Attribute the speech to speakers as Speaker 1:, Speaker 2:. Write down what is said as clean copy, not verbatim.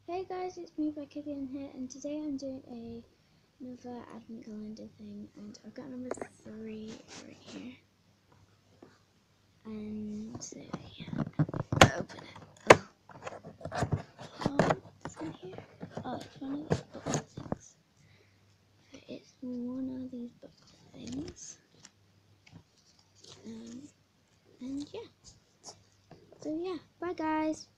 Speaker 1: Hey guys, it's me Becky again here, and today I'm doing another advent calendar thing, and I've got number 3 right here. And so yeah, open it. What's in here? Oh, it's one of these book things. So it's one of these book things. And yeah. So yeah, bye guys.